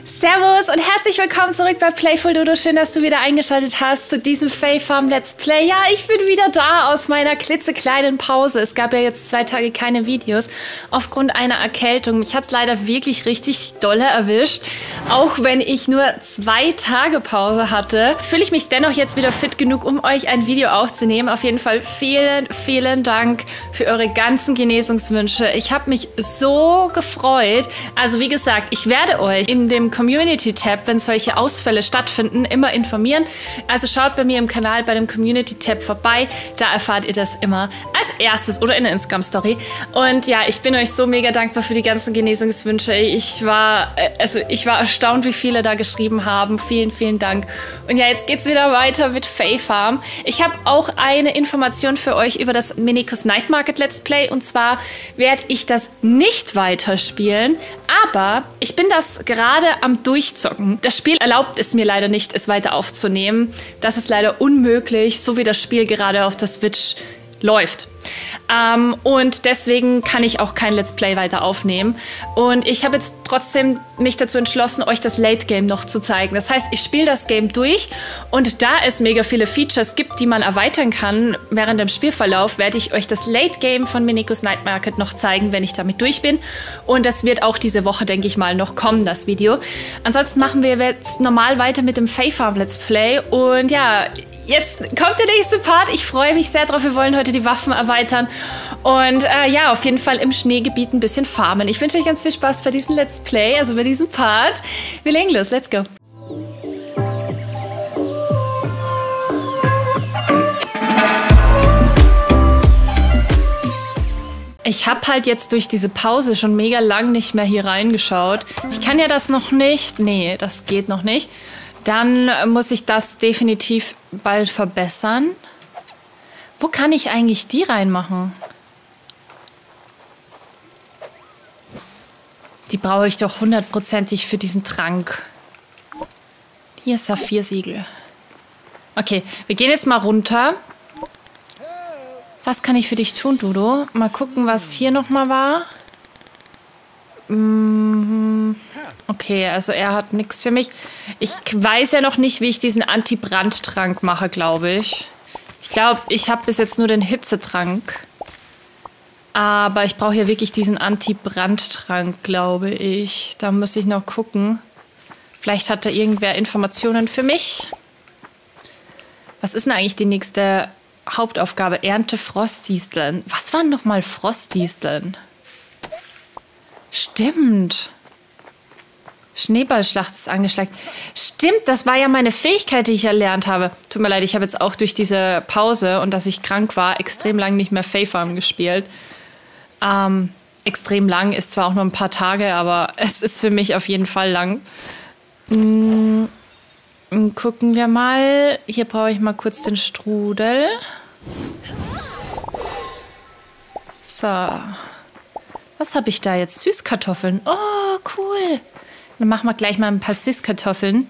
Servus und herzlich willkommen zurück bei Playful Dodo. Schön, dass du wieder eingeschaltet hast zu diesem Fae Farm Let's Play. Ja, ich bin wieder da aus meiner klitzekleinen Pause. Es gab ja jetzt 2 Tage keine Videos aufgrund einer Erkältung. Mich hat es leider wirklich richtig dolle erwischt. Auch wenn ich nur 2 Tage Pause hatte, fühle ich mich dennoch jetzt wieder fit genug, um euch ein Video aufzunehmen. Auf jeden Fall vielen Dank für eure ganzen Genesungswünsche. Ich habe mich so gefreut. Also wie gesagt, ich werde euch in dem Community-Tab, wenn solche Ausfälle stattfinden, immer informieren. Also schaut bei mir im Kanal bei dem Community-Tab vorbei. Da erfahrt ihr das immer als erstes oder in der Instagram-Story. Und ja, ich bin euch so mega dankbar für die ganzen Genesungswünsche. Ich war erstaunt, wie viele da geschrieben haben. Vielen Dank. Und ja, jetzt geht's wieder weiter mit Fae Farm. Ich habe auch eine Information für euch über das Minekus Night Market Let's Play. Und zwar werde ich das nicht weiterspielen, aber ich bin das gerade am Durchzocken. Das Spiel erlaubt es mir leider nicht, es weiter aufzunehmen. Das ist leider unmöglich, so wie das Spiel gerade auf der Switch läuft. Und deswegen kann ich auch kein Let's Play weiter aufnehmen. Und ich habe jetzt trotzdem mich dazu entschlossen, euch das Late Game noch zu zeigen. Das heißt, ich spiele das Game durch und da es mega viele Features gibt, die man erweitern kann während dem Spielverlauf, werde ich euch das Late Game von Minekus Night Market noch zeigen, wenn ich damit durch bin. Und das wird auch diese Woche, denke ich mal, noch kommen, das Video. Ansonsten machen wir jetzt normal weiter mit dem Fae Farm Let's Play. Und ja, jetzt kommt der nächste Part. Ich freue mich sehr drauf. Wir wollen heute die Waffen erweitern. Und ja, auf jeden Fall im Schneegebiet ein bisschen farmen. Ich wünsche euch ganz viel Spaß bei diesem Let's Play, also bei diesem Part. Wir legen los. Let's go. Ich habe halt jetzt durch diese Pause schon mega lang nicht mehr hier reingeschaut. Ich kann ja das noch nicht. Nee, das geht noch nicht. Dann muss ich das definitiv bald verbessern. Wo kann ich eigentlich die reinmachen? Die brauche ich doch 100%ig für diesen Trank. Hier ist Saphirsiegel. Okay, wir gehen jetzt mal runter. Was kann ich für dich tun, Dodo? Mal gucken, was hier nochmal war. Okay, also er hat nichts für mich. Ich weiß ja noch nicht, wie ich diesen Anti-Brand-Trank mache, glaube ich. Ich glaube, ich habe bis jetzt nur den Hitzetrank. Aber ich brauche ja wirklich diesen Anti-Brand-Trank, glaube ich. Da muss ich noch gucken. Vielleicht hat da irgendwer Informationen für mich. Was ist denn eigentlich die nächste Hauptaufgabe? Ernte Frostdisteln. Was waren nochmal Frostdisteln? Stimmt. Schneeballschlacht ist angeschlagen. Stimmt, das war ja meine Fähigkeit, die ich erlernt habe. Tut mir leid, ich habe jetzt auch durch diese Pause und dass ich krank war, extrem lang nicht mehr Fae Farm gespielt. Extrem lang ist zwar auch nur ein paar Tage, aber es ist für mich auf jeden Fall lang. Gucken wir mal. Hier brauche ich mal kurz den Strudel. So. Was habe ich da jetzt? Süßkartoffeln. Oh, cool. Dann machen wir gleich mal ein paar Süßkartoffeln.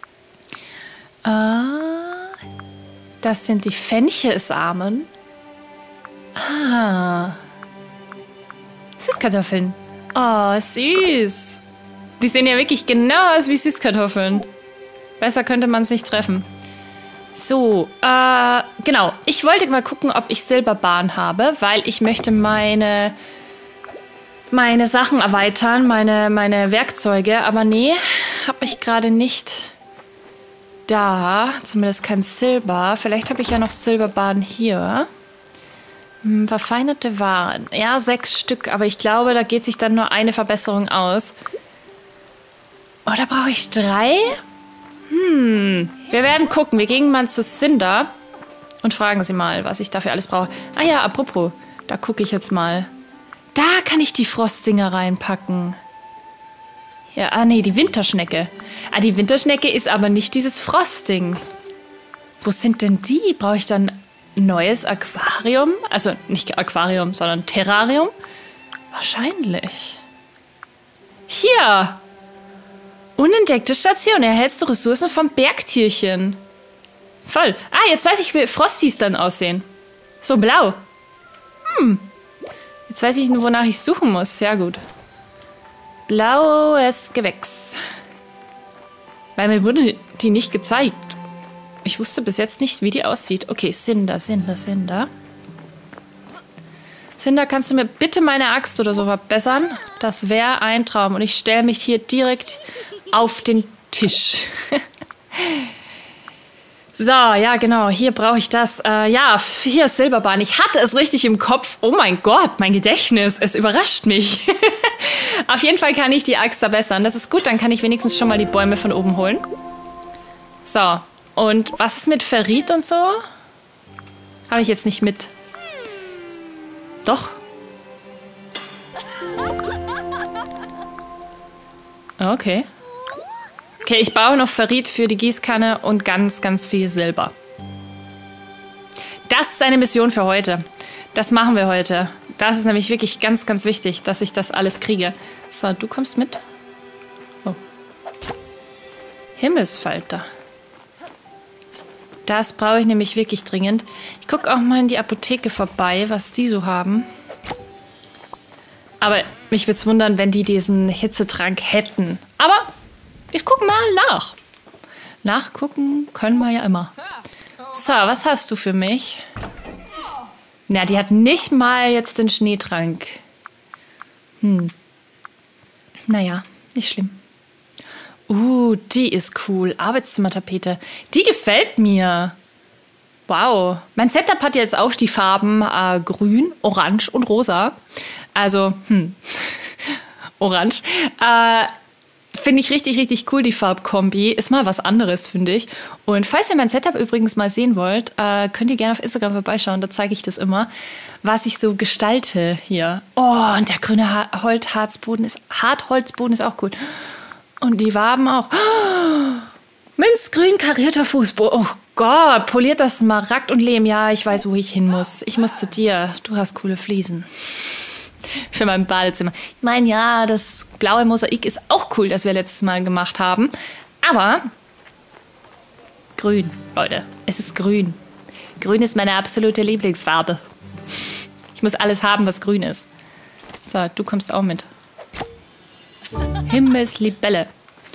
Das sind die Fenchelsamen. Süßkartoffeln. Oh, süß. Die sehen ja wirklich genau aus wie Süßkartoffeln. Besser könnte man es nicht treffen. So, genau. Ich wollte mal gucken, ob ich Silberbahn habe, weil ich möchte meine Sachen erweitern, meine Werkzeuge. Aber nee, habe ich gerade nicht da. Zumindest kein Silber. Vielleicht habe ich ja noch Silberbahn hier. Verfeinerte Waren. Ja, 6 Stück. Aber ich glaube, da geht sich dann nur eine Verbesserung aus. Oder brauche ich 3? Wir werden gucken. Wir gehen mal zu Cinder und fragen sie mal, was ich dafür alles brauche. Ah ja, apropos. Da gucke ich jetzt mal. Da kann ich die Frostdinger reinpacken. Ja, nee, die Winterschnecke. Die Winterschnecke ist aber nicht dieses Frostding. Wo sind denn die? Brauche ich dann ein neues Aquarium? Also nicht Aquarium, sondern Terrarium? Wahrscheinlich. Hier! Unentdeckte Station. Erhältst du Ressourcen vom Bergtierchen. Voll. Jetzt weiß ich, wie Frosties dann aussehen. So blau. Jetzt weiß ich, wonach ich suchen muss. Sehr gut. Blaues Gewächs. Weil mir wurde die nicht gezeigt. Ich wusste bis jetzt nicht, wie die aussieht. Okay, Cinder. Cinder, kannst du mir bitte meine Axt oder so verbessern? Das wäre ein Traum. Und ich stelle mich hier direkt auf den Tisch. So, ja, genau. Hier brauche ich das. Ja, hier ist Silberbahn. Ich hatte es richtig im Kopf. Oh mein Gott, mein Gedächtnis. Es überrascht mich. Auf jeden Fall kann ich die Axt verbessern. Das ist gut, dann kann ich wenigstens schon mal die Bäume von oben holen. So, und was ist mit Ferrit und so? Habe ich jetzt nicht mit. Doch. Okay. Okay, ich baue noch Ferrit für die Gießkanne und ganz, ganz viel Silber. Das ist eine Mission für heute. Das machen wir heute. Das ist nämlich wirklich ganz, ganz wichtig, dass ich das alles kriege. So, du kommst mit. Oh. Himmelsfalter. Das brauche ich nämlich wirklich dringend. Ich gucke auch mal in die Apotheke vorbei, was die so haben. Aber mich würde es wundern, wenn die diesen Hitzetrank hätten. Aber ich gucke mal nach. Nachgucken können wir ja immer. So, was hast du für mich? Na, die hat nicht mal jetzt den Schneetrank. Naja, nicht schlimm. Die ist cool. Arbeitszimmertapete. Die gefällt mir. Wow. Mein Setup hat jetzt auch die Farben grün, orange und rosa. Also, orange. Finde ich richtig, richtig cool, die Farbkombi. Ist mal was anderes, finde ich. Und falls ihr mein Setup übrigens mal sehen wollt, könnt ihr gerne auf Instagram vorbeischauen. Da zeige ich das immer, was ich so gestalte hier. Oh, und der grüne Hartholzboden ist auch cool. Und die Waben auch. Oh, minzgrün karierter Fußboden. Oh Gott, polierter Smaragd und Lehm. Ja, ich weiß, wo ich hin muss. Ich muss zu dir. Du hast coole Fliesen. Für mein Badezimmer. Ich meine, ja, das blaue Mosaik ist auch cool, das wir letztes Mal gemacht haben. Aber grün, Leute. Es ist grün. Grün ist meine absolute Lieblingsfarbe. Ich muss alles haben, was grün ist. So, du kommst auch mit. Himmelslibelle.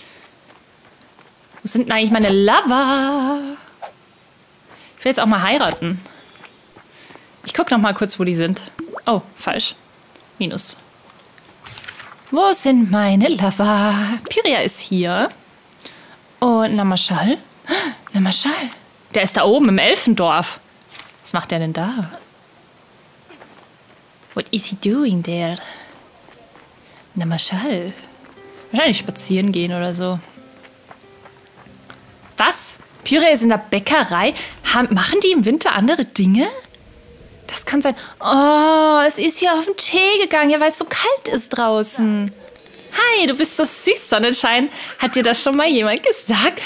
Wo sind denn eigentlich meine Lover? Ich will jetzt auch mal heiraten. Ich gucke noch mal kurz, wo die sind. Oh, falsch. Minus. Wo sind meine Lover? Pyria ist hier. Und Namashal? Namashal? Der ist da oben im Elfendorf. Was macht der denn da? What is he doing there? Namashal? Wahrscheinlich spazieren gehen oder so. Was? Pyria ist in der Bäckerei? Machen die im Winter andere Dinge? Das kann sein. Oh, es ist hier auf den Tee gegangen, ja, weil es so kalt ist draußen. Hi, du bist so süß, Sonnenschein. Hat dir das schon mal jemand gesagt?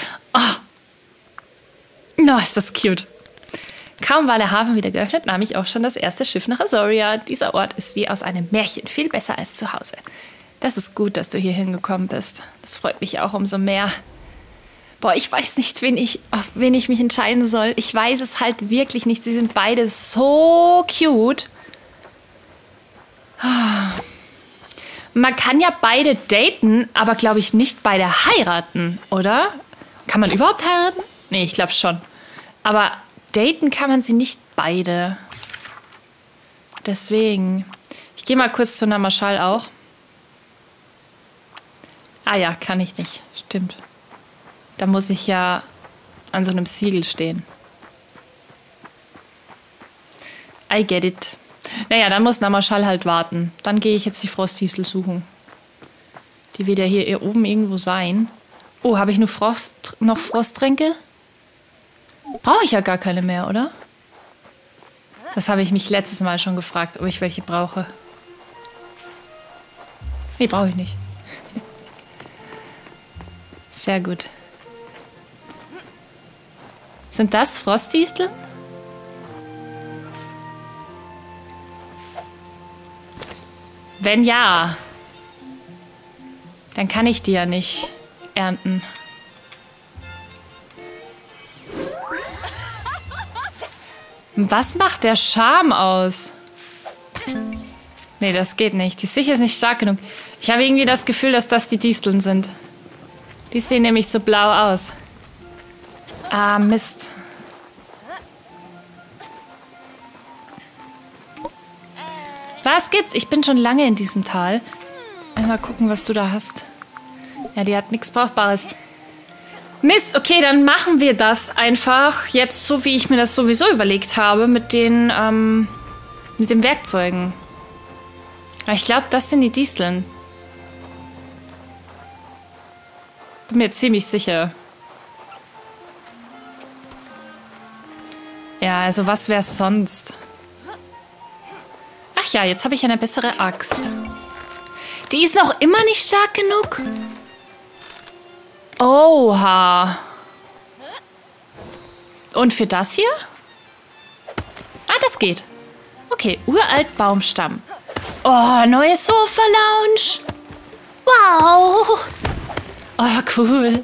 Oh, ist das cute. Kaum war der Hafen wieder geöffnet, nahm ich auch schon das erste Schiff nach Azoria. Dieser Ort ist wie aus einem Märchen, viel besser als zu Hause. Das ist gut, dass du hier hingekommen bist. Das freut mich auch umso mehr. Boah, ich weiß nicht, auf wen ich mich entscheiden soll. Ich weiß es halt wirklich nicht. Sie sind beide so cute. Man kann ja beide daten, aber glaube ich nicht beide heiraten, oder? Kann man überhaupt heiraten? Nee, ich glaube schon. Aber daten kann man sie nicht beide. Deswegen. Ich gehe mal kurz zu Namashal auch. Ah ja, kann ich nicht. Stimmt. Da muss ich ja an so einem Siegel stehen. I get it. Naja, dann muss Namashal halt warten. Dann gehe ich jetzt die Frosthiesel suchen. Die wird ja hier oben irgendwo sein. Oh, habe ich noch Frosttränke? Brauche ich ja gar keine mehr, oder? Das habe ich mich letztes Mal schon gefragt, ob ich welche brauche. Nee, brauche ich nicht. Sehr gut. Sind das Frostdisteln? Wenn ja, dann kann ich die ja nicht ernten. Was macht der Charme aus? Nee, das geht nicht. Die ist sicher nicht stark genug. Ich habe irgendwie das Gefühl, dass das die Disteln sind. Die sehen nämlich so blau aus. Ah, Mist. Was gibt's? Ich bin schon lange in diesem Tal. Mal gucken, was du da hast. Ja, die hat nichts Brauchbares. Mist, okay, dann machen wir das einfach jetzt so, wie ich mir das sowieso überlegt habe, mit den Werkzeugen. Ich glaube, das sind die Disteln. Bin mir ziemlich sicher. Ja, also was wär's sonst? Ach ja, jetzt habe ich eine bessere Axt. Die ist noch immer nicht stark genug. Oha. Und für das hier? Ah, das geht. Okay, uralt Baumstamm. Oh, neue Sofa-Lounge. Wow. Oh, cool.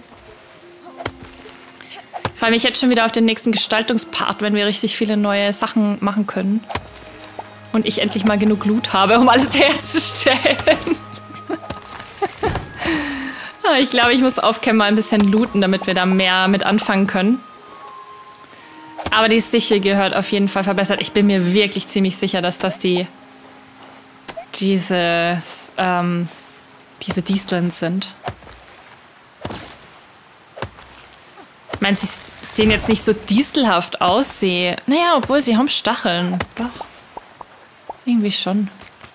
Ich freue mich jetzt schon wieder auf den nächsten Gestaltungspart, wenn wir richtig viele neue Sachen machen können. Und ich endlich mal genug Loot habe, um alles herzustellen. Ich glaube, ich muss off-cam mal ein bisschen looten, damit wir da mehr mit anfangen können. Aber die Sichel gehört auf jeden Fall verbessert. Ich bin mir wirklich ziemlich sicher, dass das diese Disteln sind. Ich meine, sie sehen jetzt nicht so distelhaft aus. Naja, obwohl sie haben Stacheln. Doch. Irgendwie schon.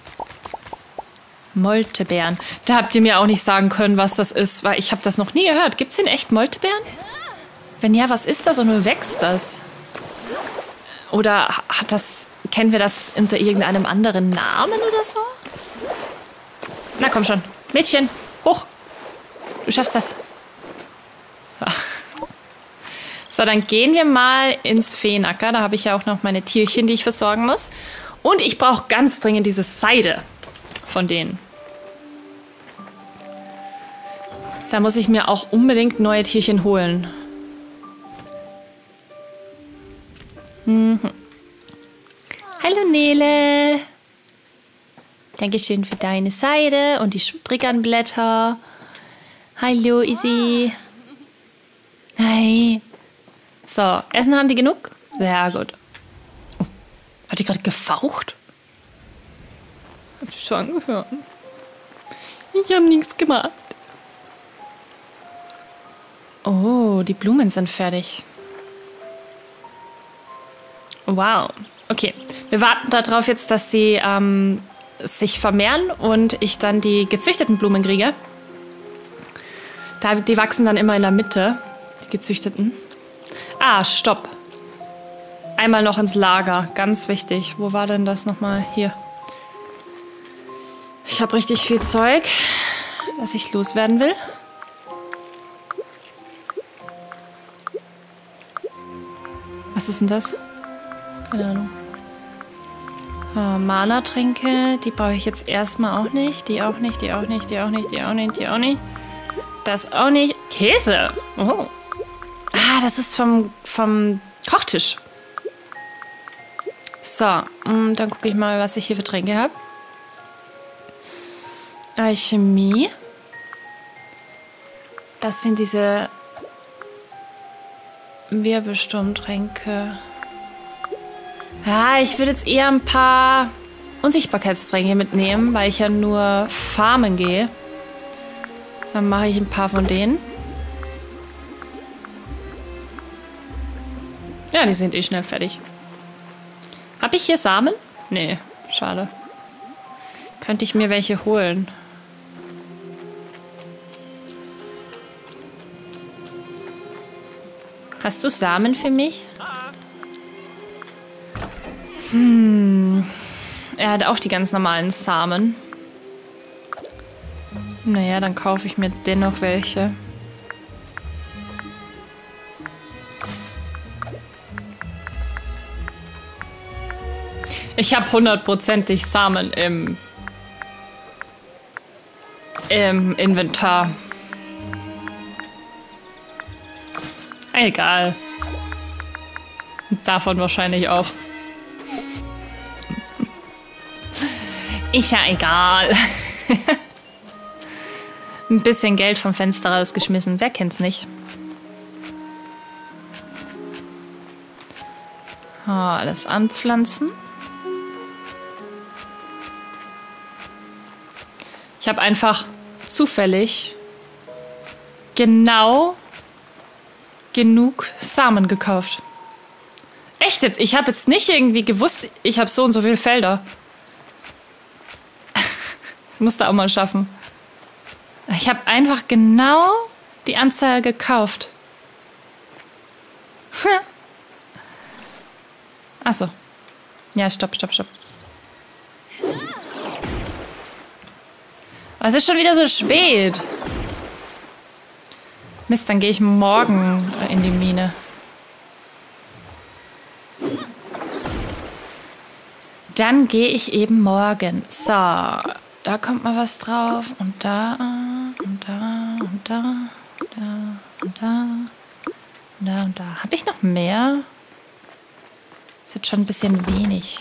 Moltebeeren. Da habt ihr mir auch nicht sagen können, was das ist, weil ich habe das noch nie gehört. Gibt es in echt Moltebeeren? Wenn ja, was ist das und wo wächst das? Oder kennen wir das unter irgendeinem anderen Namen oder so? Na komm schon. Mädchen, hoch. Du schaffst das. So. So, dann gehen wir mal ins Feenacker. Da habe ich ja auch noch meine Tierchen, die ich versorgen muss. Und ich brauche ganz dringend diese Seide von denen. Da muss ich mir auch unbedingt neue Tierchen holen. Mhm. Hallo Nele. Dankeschön für deine Seide und die Spriggernblätter. Hallo Isi. Hi. So, Essen haben die genug? Sehr gut. Oh, hat die gerade gefaucht? Hat sich so angehört. Ich habe nichts gemacht. Oh, die Blumen sind fertig. Wow. Okay, wir warten darauf jetzt, dass sie sich vermehren und ich dann die gezüchteten Blumen kriege. Die wachsen dann immer in der Mitte, die gezüchteten. Ah, stopp. Einmal noch ins Lager, ganz wichtig. Wo war denn das nochmal? Hier. Ich habe richtig viel Zeug, das ich loswerden will. Was ist denn das? Keine Ahnung. Mana-Tränke, die brauche ich jetzt erstmal auch nicht. Die auch nicht, die auch nicht, die auch nicht, die auch nicht, die auch nicht. Das auch nicht. Käse! Oh. Ah, das ist vom Kochtisch. So, dann gucke ich mal, was ich hier für Tränke habe. Alchemie. Das sind diese Wirbelsturmtränke. Ja, ich würde jetzt eher ein paar Unsichtbarkeitstränke mitnehmen, weil ich ja nur farmen gehe. Dann mache ich ein paar von denen. Ja, die sind eh schnell fertig. Habe ich hier Samen? Nee, schade. Könnte ich mir welche holen. Hast du Samen für mich? Er hat auch die ganz normalen Samen. Naja, dann kaufe ich mir dennoch welche. Ich habe 100%ig Samen im Inventar. Egal. Davon wahrscheinlich auch. Ist ja egal. Ein bisschen Geld vom Fenster rausgeschmissen. Wer kennt's nicht? Alles anpflanzen. Ich habe einfach zufällig genau genug Samen gekauft. Echt jetzt? Ich habe jetzt nicht irgendwie gewusst, ich habe so und so viele Felder. Ich muss da auch mal schaffen. Ich habe einfach genau die Anzahl gekauft. Achso. Ja, stopp. Aber es ist schon wieder so spät. Mist, dann gehe ich morgen in die Mine. Dann gehe ich eben morgen. So, da kommt mal was drauf. Und da, und da, und da, und da, und da, und da. Habe ich noch mehr? Ist jetzt schon ein bisschen wenig.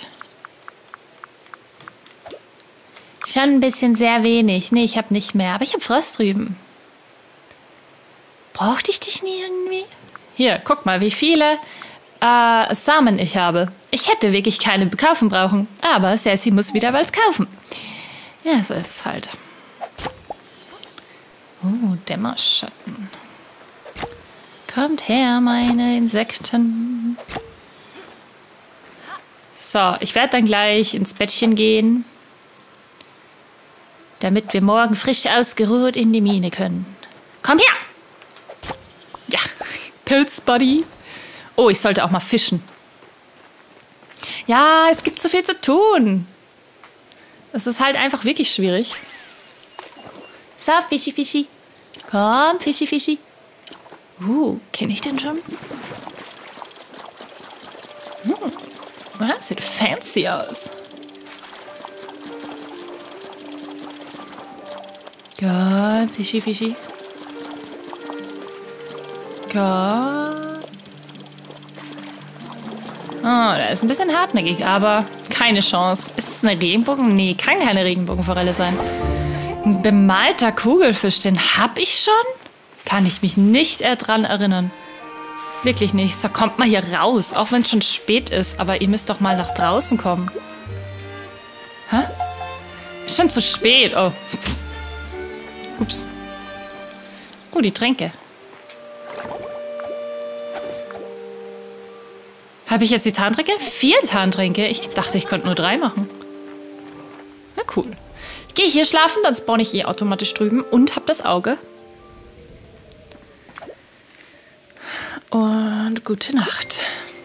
Schon ein bisschen sehr wenig. Nee, ich habe nicht mehr. Aber ich habe Frost drüben. Brauchte ich dich nie irgendwie? Hier, guck mal, wie viele Samen ich habe. Ich hätte wirklich keine kaufen brauchen. Aber Sassy muss wieder was kaufen. Ja, so ist es halt. Dämmerschatten. Kommt her, meine Insekten. So, ich werde dann gleich ins Bettchen gehen, damit wir morgen frisch ausgeruht in die Mine können. Komm her! Ja, Pilzbuddy. Oh, ich sollte auch mal fischen. Ja, es gibt so viel zu tun. Es ist halt einfach wirklich schwierig. So, Fischi. Komm, Fischi. Kenne ich den schon? Sieht fancy aus. Komm, Fischi. Komm. Der ist ein bisschen hartnäckig, aber keine Chance. Ist es eine Regenbogen? Nee, kann keine Regenbogenforelle sein. Ein bemalter Kugelfisch, den hab ich schon? Kann ich mich nicht dran erinnern. Wirklich nicht. So, kommt mal hier raus, auch wenn es schon spät ist. Aber ihr müsst doch mal nach draußen kommen. Hä? Ist schon zu spät. Oh. Ups. Oh, die Tränke. Habe ich jetzt die Tarntränke? 4 Tarntränke? Ich dachte, ich könnte nur 3 machen. Na cool. Ich gehe hier schlafen, dann spawn ich automatisch drüben und habe das Auge. Und gute Nacht.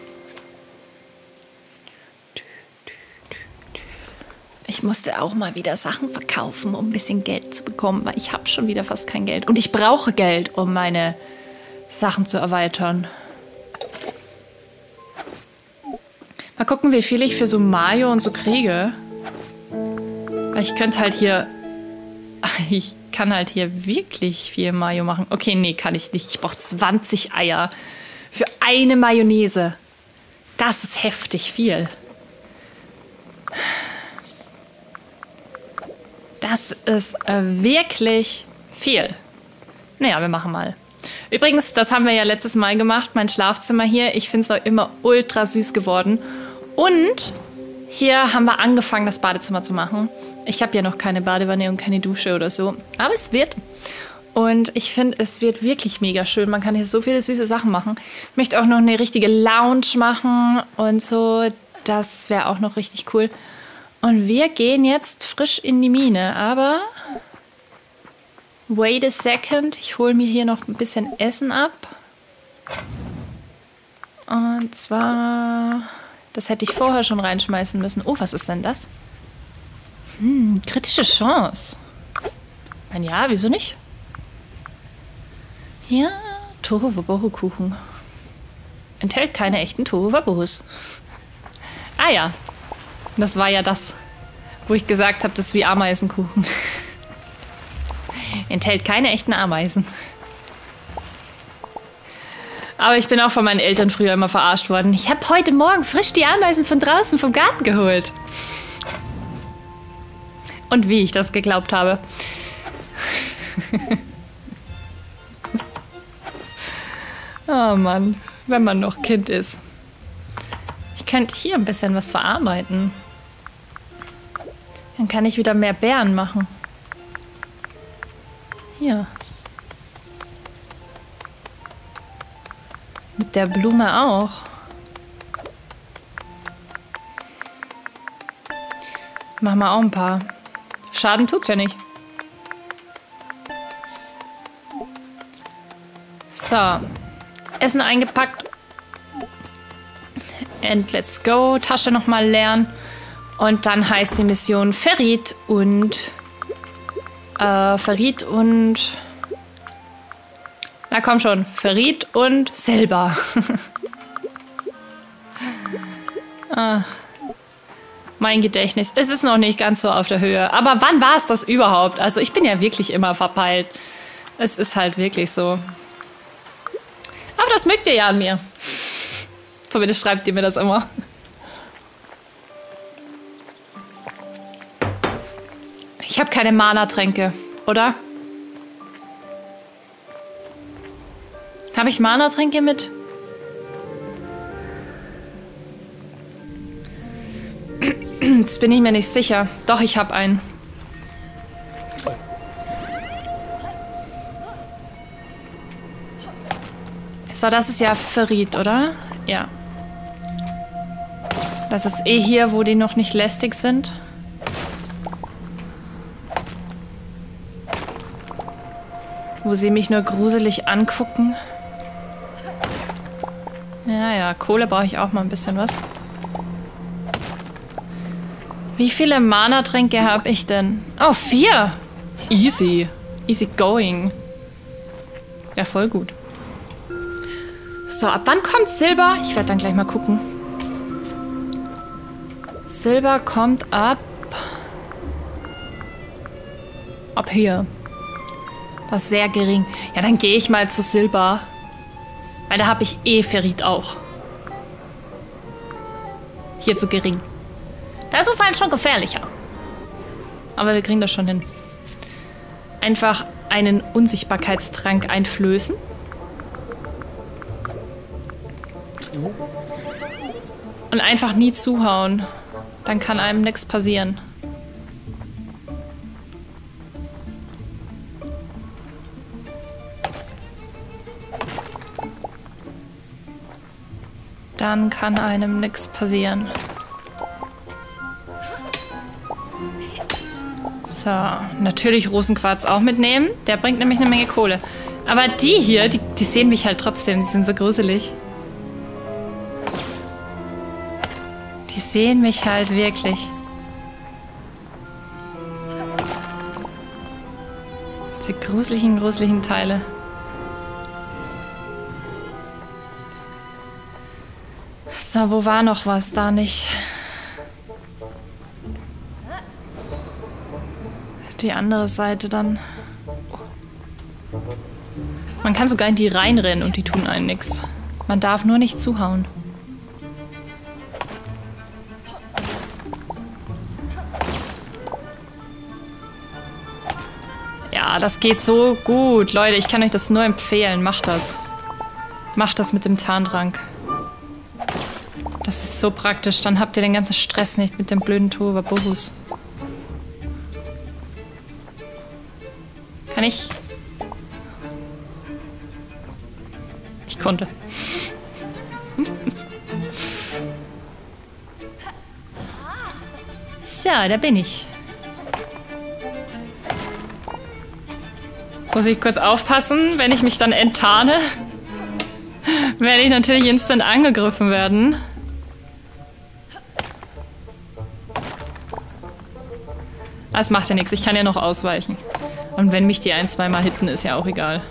Ich musste auch mal wieder Sachen verkaufen, um ein bisschen Geld zu bekommen, weil ich habe schon wieder fast kein Geld. Und ich brauche Geld, um meine Sachen zu erweitern. Mal gucken, wie viel ich für so Mayo und so kriege. Weil ich könnte halt hier... Ich kann halt hier wirklich viel Mayo machen. Okay, nee, kann ich nicht. Ich brauche 20 Eier für eine Mayonnaise. Das ist heftig viel. Das ist wirklich viel. Naja, wir machen mal. Übrigens, das haben wir ja letztes Mal gemacht, mein Schlafzimmer hier. Ich finde es auch immer ultra süß geworden. Und hier haben wir angefangen, das Badezimmer zu machen. Ich habe ja noch keine Badewanne und keine Dusche oder so. Aber es wird. Und ich finde, es wird wirklich mega schön. Man kann hier so viele süße Sachen machen. Ich möchte auch noch eine richtige Lounge machen und so. Das wäre auch noch richtig cool. Und wir gehen jetzt frisch in die Mine. Aber wait a second. Ich hole mir hier noch ein bisschen Essen ab. Und zwar... Das hätte ich vorher schon reinschmeißen müssen. Oh, was ist denn das? Kritische Chance. Ja, wieso nicht? Ja, Tohuwabohu-Kuchen. Enthält keine echten Tohuwabohus. Ah ja, das war ja das, wo ich gesagt habe, das ist wie Ameisenkuchen. Enthält keine echten Ameisen. Aber ich bin auch von meinen Eltern früher immer verarscht worden. Ich habe heute Morgen frisch die Ameisen von draußen vom Garten geholt. Und wie ich das geglaubt habe. Oh Mann, wenn man noch Kind ist. Ich könnte hier ein bisschen was verarbeiten. Dann kann ich wieder mehr Beeren machen. Hier. Mit der Blume auch. Machen wir auch ein paar. Schaden tut's ja nicht. So. Essen eingepackt. And let's go. Tasche nochmal leeren. Und dann heißt die Mission Ferit und... Na komm schon. Ferit und Silber. Mein Gedächtnis. Es ist noch nicht ganz so auf der Höhe. Aber wann war es das überhaupt? Also ich bin ja wirklich immer verpeilt. Es ist halt wirklich so. Aber das mögt ihr ja an mir. Zumindest schreibt ihr mir das immer. Ich habe keine Mana-Tränke, oder? Habe ich Mana-Tränke mit? Jetzt bin ich mir nicht sicher. Doch, ich habe einen. So, das ist ja Ferit, oder? Ja. Das ist eh hier, wo die noch nicht lästig sind. Wo sie mich nur gruselig angucken. Ja, Kohle brauche ich auch mal ein bisschen was. Wie viele Mana-Tränke habe ich denn? Oh, 4! Easy. Easy going. Ja, voll gut. So, ab wann kommt Silber? Ich werde dann gleich mal gucken. Silber kommt ab hier. Was sehr gering. Ja, dann gehe ich mal zu Silber. Weil da habe ich eh Ferit auch. Hier zu gering. Das ist halt schon gefährlicher. Aber wir kriegen das schon hin. Einfach einen Unsichtbarkeitstrank einflößen. Und einfach nie zuhauen. Dann kann einem nichts passieren. Dann kann einem nichts passieren. So, natürlich Rosenquarz auch mitnehmen. Der bringt nämlich eine Menge Kohle. Aber die hier, die sehen mich halt trotzdem. Die sind so gruselig. Die sehen mich halt wirklich. Diese gruseligen Teile. So, wo war noch was? Da nicht. Die andere Seite dann. Man kann sogar in die reinrennen und die tun einen nichts. Man darf nur nicht zuhauen. Ja, das geht so gut. Leute, ich kann euch das nur empfehlen. Macht das. Macht das mit dem Tarntrank. Das ist so praktisch. Dann habt ihr den ganzen Stress nicht mit dem blöden Tohuwabohus. Kann ich? Ich konnte. So, da bin ich. Muss ich kurz aufpassen, wenn ich mich dann enttarne, werde ich natürlich instant angegriffen werden. Das macht ja nichts, ich kann ja noch ausweichen. Und wenn mich die ein-, zweimal hitten, ist ja auch egal.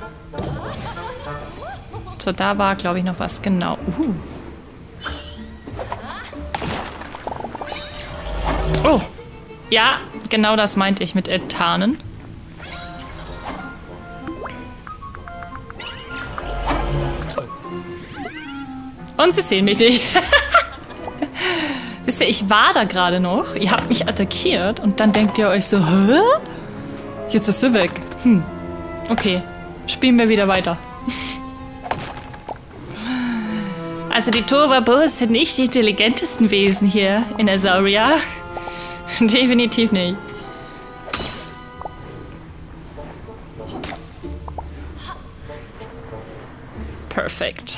So, da war, glaube ich, noch was. Genau. Oh. Ja, genau das meinte ich mit enttarnen. Und sie sehen mich nicht. Wisst ihr, ich war da gerade noch. Ihr habt mich attackiert und dann denkt ihr euch so, hä? Jetzt ist sie weg. Okay, spielen wir wieder weiter. Also die Tohuwabos sind nicht die intelligentesten Wesen hier in Azauria. Definitiv nicht. Perfekt.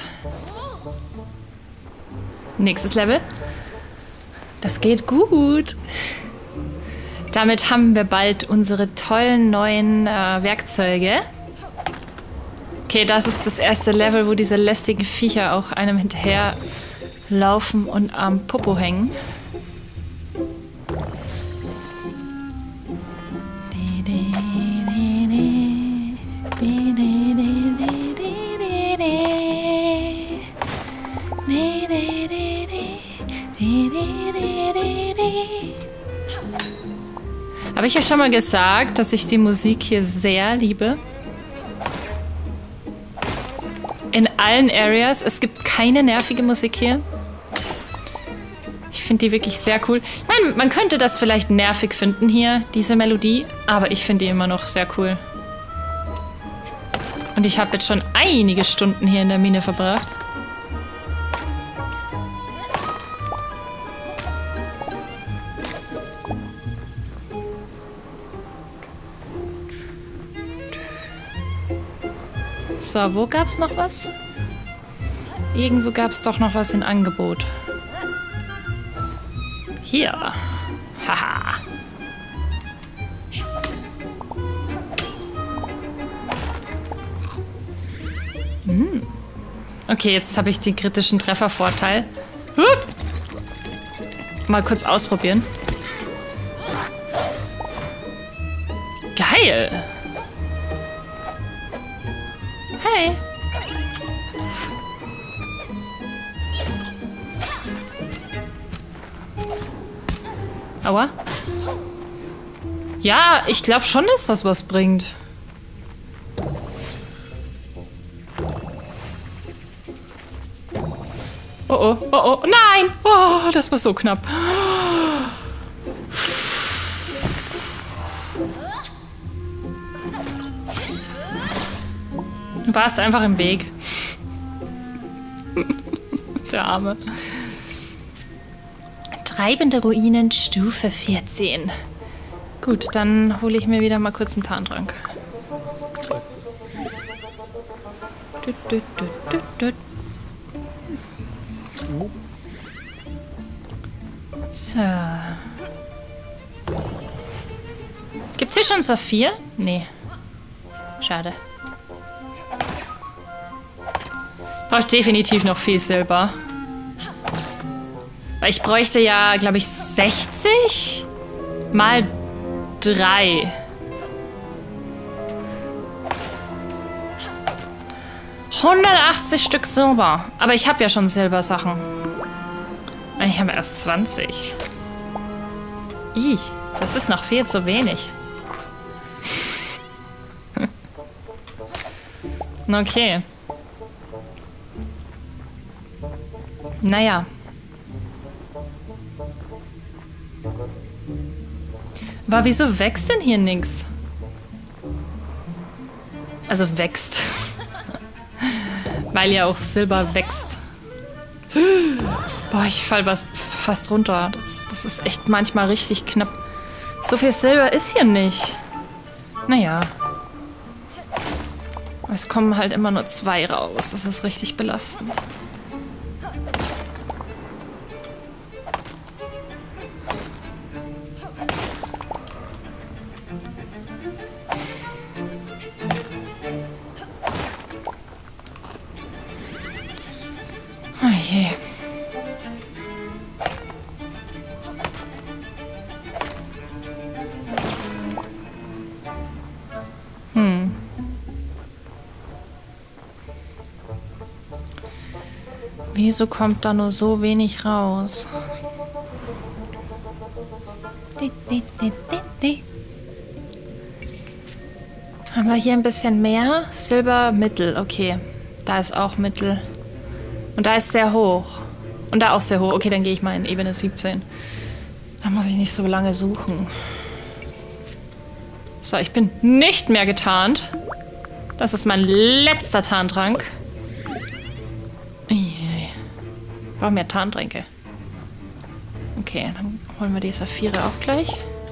Nächstes Level. Das geht gut. Damit haben wir bald unsere tollen neuen Werkzeuge. Okay, das ist das erste Level, wo diese lästigen Viecher auch einem hinterher laufen und am Popo hängen. Habe ich ja schon mal gesagt, dass ich die Musik hier sehr liebe. In allen Areas. Es gibt keine nervige Musik hier. Ich finde die wirklich sehr cool. Ich meine, man könnte das vielleicht nervig finden hier, diese Melodie. Aber ich finde die immer noch sehr cool. Und ich habe jetzt schon einige Stunden hier in der Mine verbracht. So, wo gab's noch was? Irgendwo gab's doch noch was in Angebot. Hier. Haha. Okay, jetzt habe ich den kritischen Treffervorteil. Mal kurz ausprobieren. Geil. Hey. Aua. Ja, ich glaube schon, dass das was bringt. Oh oh, oh oh, nein! Oh, das war so knapp. Du warst einfach im Weg. Der Arme. Treibende Ruinen, Stufe 14. Gut, dann hole ich mir wieder mal kurz einen Tarntrank. So. Gibt's hier schon Saphir? Nee. Schade. Brauche definitiv noch viel Silber. Weil ich bräuchte ja, glaube ich, 60 mal 3. $180 Stück Silber. Aber ich habe ja schon Silbersachen. Ich habe erst 20. Ih, das ist noch viel zu wenig. Okay. Naja. Aber wieso wächst denn hier nichts? Also wächst. Weil ja auch Silber wächst. Boah, ich fall fast runter. Das ist echt manchmal richtig knapp. So viel Silber ist hier nicht. Naja. Es kommen halt immer nur 2 raus. Das ist richtig belastend. Oh je. Wieso kommt da nur so wenig raus? Haben wir hier ein bisschen mehr? Silber, Mittel, okay. Da ist auch Mittel. Und da ist sehr hoch. Und da auch sehr hoch. Okay, dann gehe ich mal in Ebene 17. Da muss ich nicht so lange suchen. So, ich bin nicht mehr getarnt. Das ist mein letzter Tarntrank. Ich brauche mehr Tarntränke. Okay, dann holen wir die Saphire auch gleich.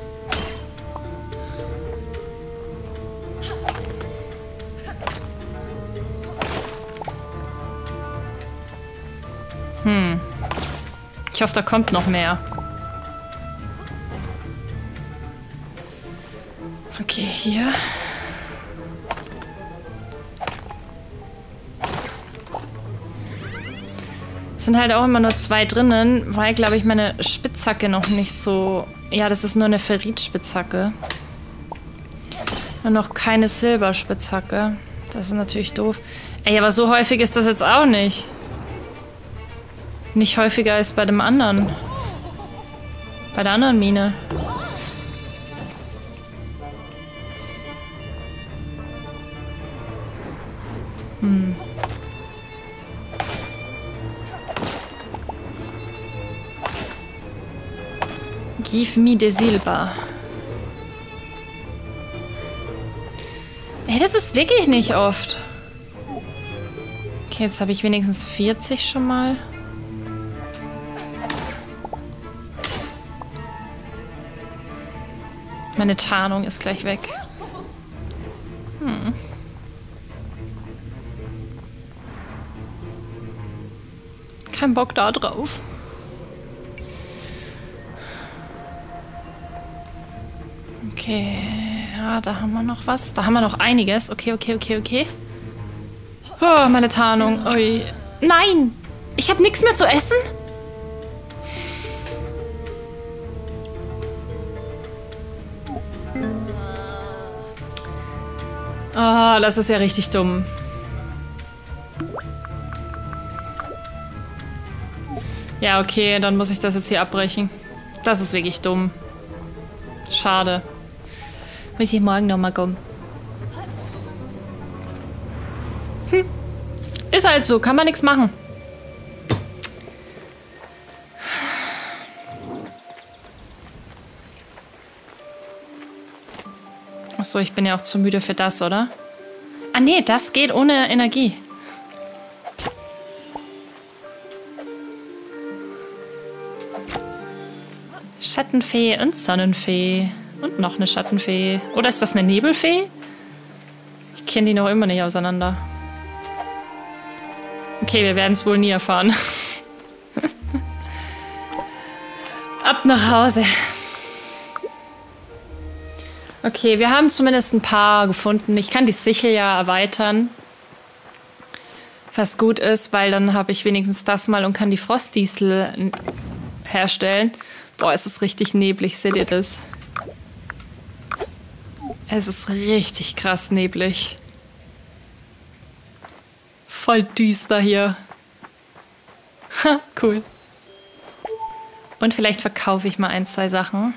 Ich hoffe, da kommt noch mehr. Okay, hier. Es sind halt auch immer nur 2 drinnen, weil, glaube ich, meine Spitzhacke noch nicht so... Ja, das ist nur eine Ferrit-Spitzhacke. Und noch keine Silberspitzhacke. Das ist natürlich doof. Ey, aber so häufig ist das jetzt auch nicht. Nicht häufiger als bei dem anderen. Bei der anderen Mine. Give me the Silber. Ey, das ist wirklich nicht oft. Okay, jetzt habe ich wenigstens 40 schon mal. Meine Tarnung ist gleich weg. Kein Bock da drauf. Okay, ja, da haben wir noch was. Da haben wir noch einiges. Okay. Oh, meine Tarnung. Ui. Nein! Ich habe nichts mehr zu essen? Ah, das ist ja richtig dumm. Ja, okay, dann muss ich das jetzt hier abbrechen. Das ist wirklich dumm. Schade. Muss ich morgen nochmal kommen. Ist halt so, kann man nichts machen. Achso, ich bin ja auch zu müde für das, oder? Ah nee, das geht ohne Energie. Schattenfee und Sonnenfee. Und noch eine Schattenfee. Oder ist das eine Nebelfee? Ich kenne die noch immer nicht auseinander. Okay, wir werden es wohl nie erfahren. Ab nach Hause. Okay, wir haben zumindest ein paar gefunden. Ich kann die Sichel ja erweitern. Was gut ist, weil dann habe ich wenigstens das mal und kann die Frostdiesel herstellen. Boah, es ist richtig neblig, seht ihr das? Es ist richtig krass neblig. Voll düster hier. Ha, cool. Und vielleicht verkaufe ich mal 1, 2 Sachen.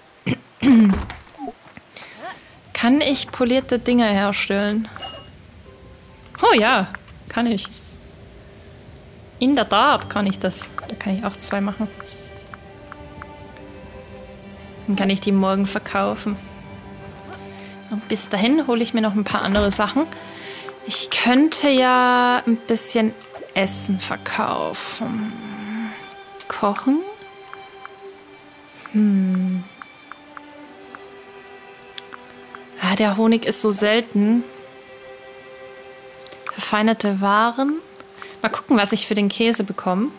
Kann ich polierte Dinger herstellen? Oh ja, kann ich. In der Tat kann ich das. Da kann ich auch 2 machen. Dann kann ich die morgen verkaufen. Und bis dahin hole ich mir noch ein paar andere Sachen. Ich könnte ja ein bisschen Essen verkaufen. Kochen? Ah, der Honig ist so selten. Verfeinerte Waren. Mal gucken, was ich für den Käse bekomme.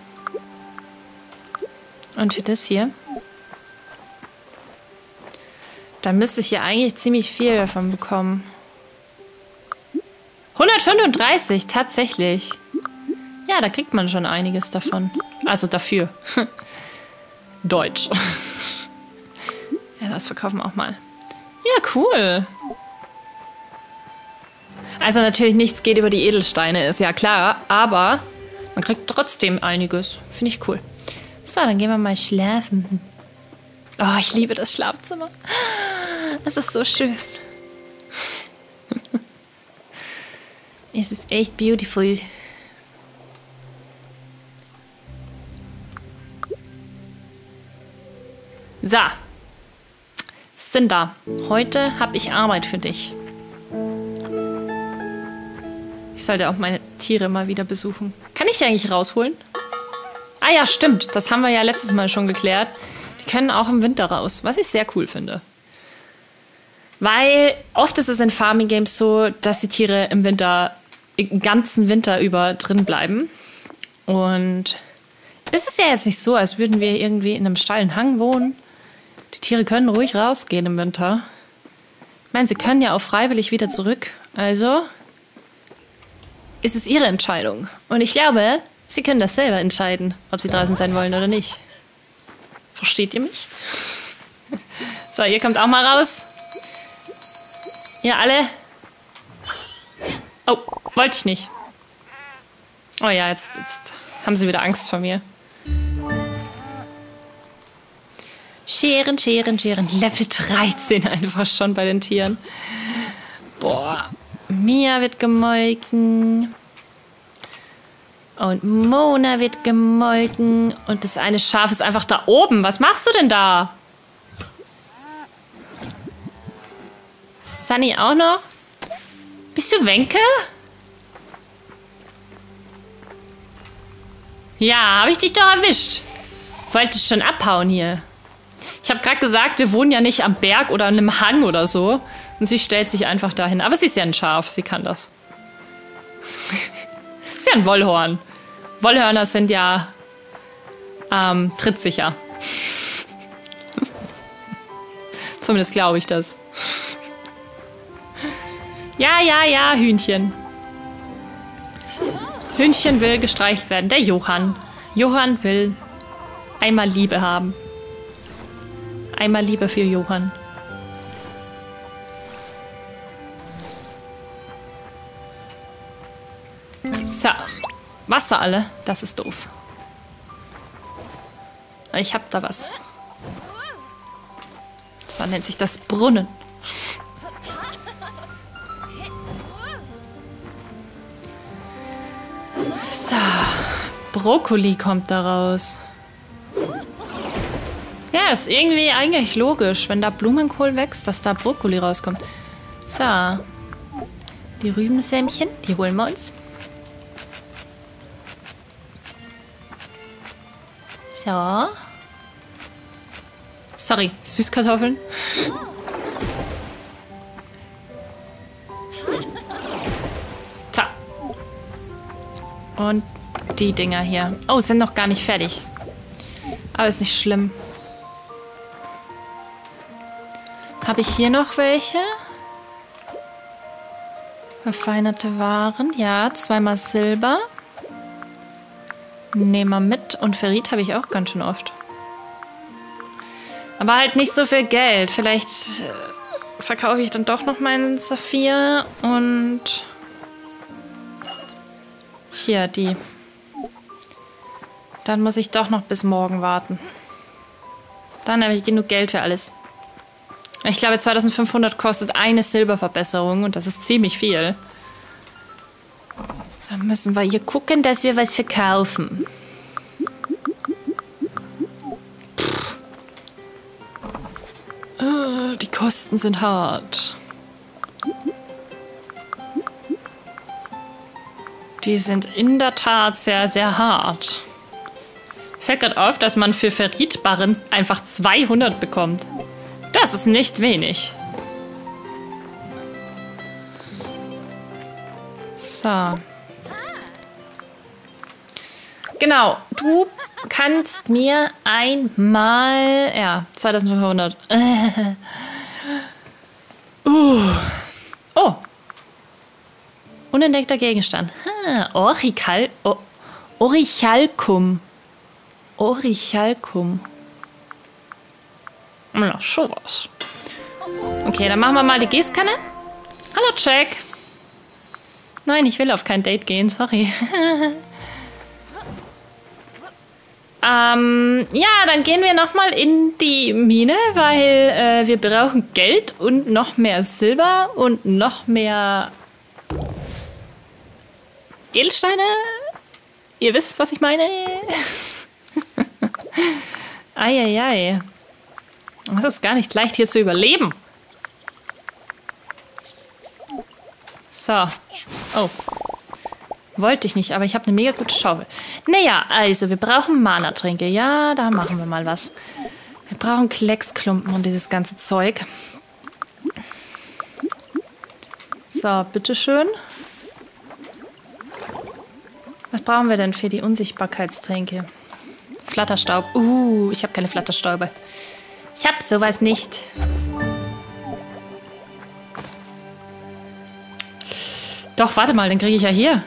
Und für das hier. Da müsste ich ja eigentlich ziemlich viel davon bekommen. 135, tatsächlich. Ja, da kriegt man schon einiges davon. Also dafür. Deutsch. Ja, das verkaufen wir auch mal. Ja, cool. Also natürlich nichts geht über die Edelsteine, ist ja klar. Aber man kriegt trotzdem einiges. Finde ich cool. So, dann gehen wir mal schlafen. Oh, ich liebe das Schlafzimmer. Es ist so schön. Es ist echt beautiful. So. Cinder, heute habe ich Arbeit für dich. Ich sollte auch meine Tiere mal wieder besuchen. Kann ich die eigentlich rausholen? Ah ja, stimmt. Das haben wir ja letztes Mal schon geklärt. Die können auch im Winter raus, was ich sehr cool finde. Weil oft ist es in Farming Games so, dass die Tiere im Winter, den ganzen Winter über drin bleiben. Und es ist ja jetzt nicht so, als würden wir irgendwie in einem steilen Hang wohnen. Die Tiere können ruhig rausgehen im Winter. Ich meine, sie können ja auch freiwillig wieder zurück. Also ist es ihre Entscheidung. Und ich glaube, sie können das selber entscheiden, ob sie draußen sein wollen oder nicht. Versteht ihr mich? So, ihr kommt auch mal raus. Ihr alle. Oh, wollte ich nicht. Oh ja, jetzt haben sie wieder Angst vor mir. Scheren, Scheren, Scheren. Level 13 einfach schon bei den Tieren. Boah. Mia wird gemolken. Und Mona wird gemolken. Und das eine Schaf ist einfach da oben. Was machst du denn da? Sunny auch noch? Bist du Wenke? Ja, habe ich dich doch erwischt. Wolltest schon abhauen hier. Ich habe gerade gesagt, wir wohnen ja nicht am Berg oder an einem Hang oder so. Und sie stellt sich einfach dahin. Aber sie ist ja ein Schaf, sie kann das. Ist ja ein Wollhorn. Wollhörner sind ja trittsicher. Zumindest glaube ich das. Ja, ja, ja, Hühnchen. Hühnchen will gestreichelt werden. Der Johann. Johann will einmal Liebe haben. Einmal Liebe für Johann. So. Wasser alle. Das ist doof. Ich hab da was. So nennt sich das Brunnen. So. Brokkoli kommt da raus. Ja, ist irgendwie eigentlich logisch, wenn da Blumenkohl wächst, dass da Brokkoli rauskommt. So. Die Rübensämchen, die holen wir uns. So. Sorry, Süßkartoffeln. So. Und die Dinger hier. Oh, sind noch gar nicht fertig. Aber ist nicht schlimm. Habe ich hier noch welche? Verfeinerte Waren. Ja, 2-mal Silber. Nehmen wir mit. Und Ferrit habe ich auch ganz schön oft. Aber halt nicht so viel Geld. Vielleicht verkaufe ich dann doch noch meinen Saphir. Und hier, die. Dann muss ich doch noch bis morgen warten. Dann habe ich genug Geld für alles. Ich glaube, 2500 kostet eine Silberverbesserung und das ist ziemlich viel. Dann müssen wir hier gucken, dass wir was verkaufen. Die Kosten sind hart. Die sind in der Tat sehr, sehr hart. Fällt gerade auf, dass man für Ferritbarren einfach 200 bekommt. Das ist nicht wenig. So. Genau, du kannst mir einmal... Ja, 2500. Oh. Unentdeckter Gegenstand. Orichalcum. Orichalcum. Na, sowas. Okay, dann machen wir mal die Gießkanne. Hallo, Jack. Nein, ich will auf kein Date gehen, sorry. Ja, dann gehen wir nochmal in die Mine, weil wir brauchen Geld und noch mehr Silber und noch mehr Edelsteine. Ihr wisst, was ich meine. Eieiei. Das ist gar nicht leicht, hier zu überleben. So. Oh. Wollte ich nicht, aber ich habe eine mega gute Schaufel. Naja, also wir brauchen Mana-Tränke. Ja, da machen wir mal was. Wir brauchen Klecksklumpen und dieses ganze Zeug. So, bitteschön. Was brauchen wir denn für die Unsichtbarkeitstränke? Flatterstaub. Ich habe keine Flatterstäube. Ich habe sowas nicht. Doch, warte mal, den kriege ich ja hier.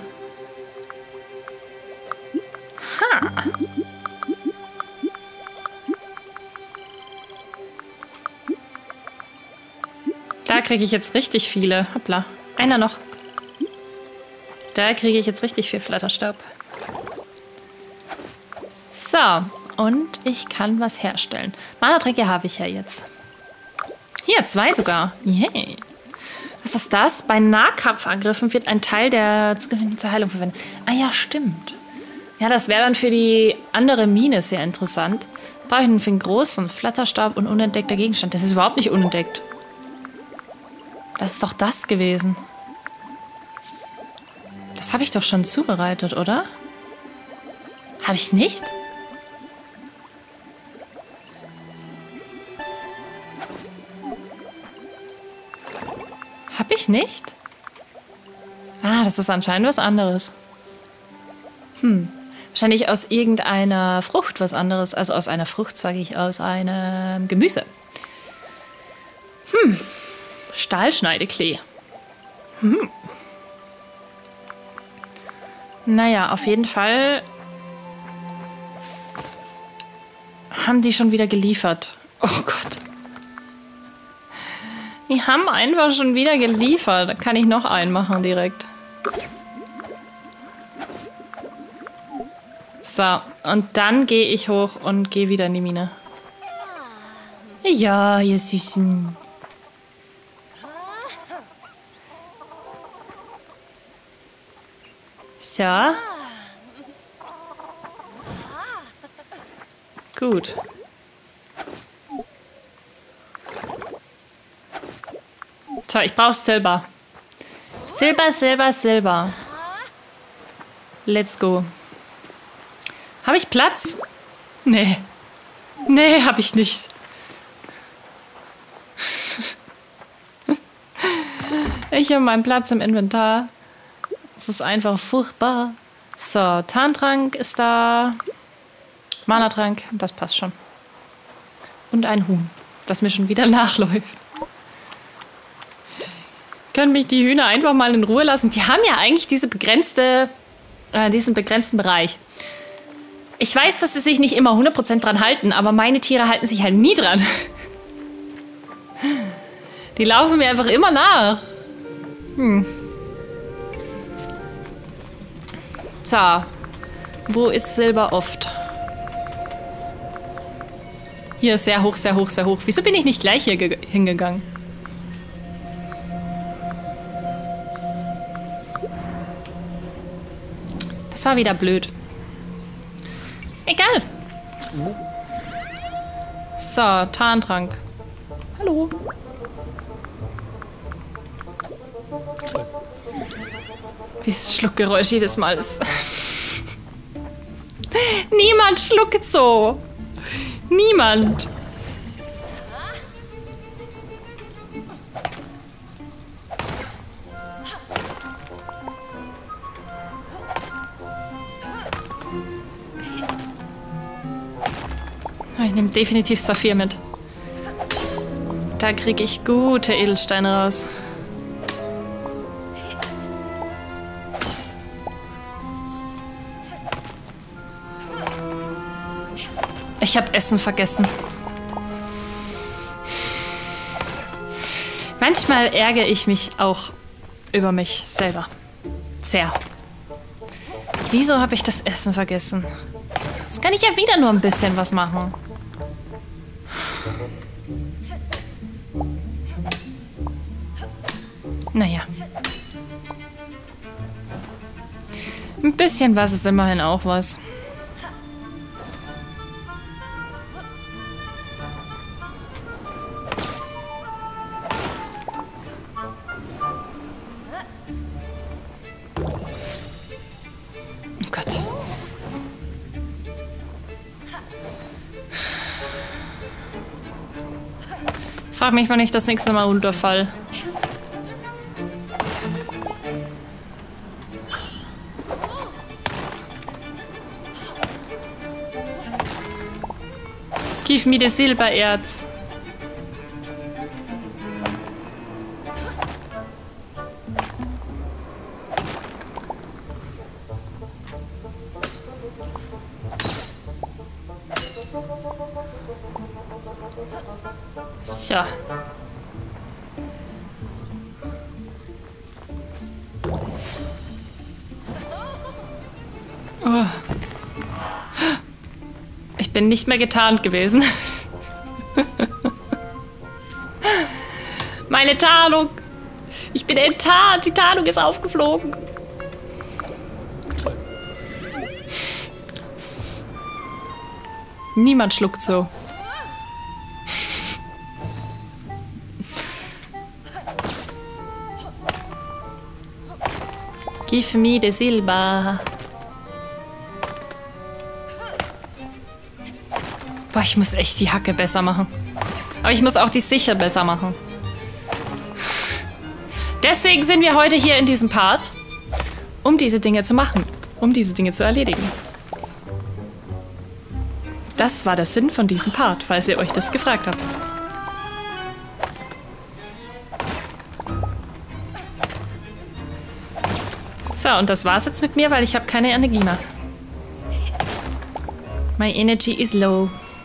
Ha. Da kriege ich jetzt richtig viele. Hoppla. Einer noch. Da kriege ich jetzt richtig viel Flatterstaub. So. Und ich kann was herstellen. Mana-Tränke habe ich ja jetzt. Hier, 2 sogar. Yay. Was ist das? Bei Nahkampfangriffen wird ein Teil der zur Heilung verwendet. Ah ja, stimmt. Ja, das wäre dann für die andere Mine sehr interessant. Brauche ich einen für den großen Flatterstab und unentdeckter Gegenstand. Das ist überhaupt nicht unentdeckt. Das ist doch das gewesen. Das habe ich doch schon zubereitet, oder? Habe ich nicht? Habe ich nicht? Ah, das ist anscheinend was anderes. Wahrscheinlich aus irgendeiner Frucht was anderes. Also aus einer Frucht, sage ich, aus einem Gemüse. Stahlschneideklee. Naja, auf jeden Fall haben die schon wieder geliefert. Oh Gott. Die haben einfach schon wieder geliefert. Da kann ich noch einen machen direkt. So, und dann gehe ich hoch und gehe wieder in die Mine. Ja, ihr Süßen. So. Gut. So, ich brauche Silber. Silber, Silber, Silber. Let's go. Habe ich Platz? Nee. Nee, habe ich nicht. Ich habe meinen Platz im Inventar. Das ist einfach furchtbar. So, Tarntrank ist da. Mana-Trank, das passt schon. Und ein Huhn, das mir schon wieder nachläuft. Können mich die Hühner einfach mal in Ruhe lassen? Die haben ja eigentlich diesen begrenzten Bereich. Ich weiß, dass sie sich nicht immer 100% dran halten, aber meine Tiere halten sich halt nie dran. Die laufen mir einfach immer nach. So. Wo ist Silber oft? Hier ist sehr hoch, sehr hoch, sehr hoch. Wieso bin ich nicht gleich hier hingegangen? Das war wieder blöd. Egal. So, Tarntrank. Hallo. Dieses Schluckgeräusch jedes Mal ist... Niemand schluckt so. Niemand. Ich nehme definitiv Saphir mit. Da kriege ich gute Edelsteine raus. Ich habe Essen vergessen. Manchmal ärgere ich mich auch über mich selber. Sehr. Wieso habe ich das Essen vergessen? Jetzt kann ich ja wieder nur ein bisschen was machen. Naja. Ein bisschen was ist immerhin auch was. Gott. Frag mich, wann ich das nächste Mal runterfall. Gib mir das Silbererz. So. Oh. Ich bin nicht mehr getarnt gewesen. Meine Tarnung. Ich bin enttarnt. Die Tarnung ist aufgeflogen. Niemand schluckt so. Give me the Silber. Boah, ich muss echt die Hacke besser machen. Aber ich muss auch die Sichel besser machen. Deswegen sind wir heute hier in diesem Part, um diese Dinge zu machen. Um diese Dinge zu erledigen. Das war der Sinn von diesem Part, falls ihr euch das gefragt habt. So, und das war's jetzt mit mir, weil ich habe keine Energie mehr. My energy is low.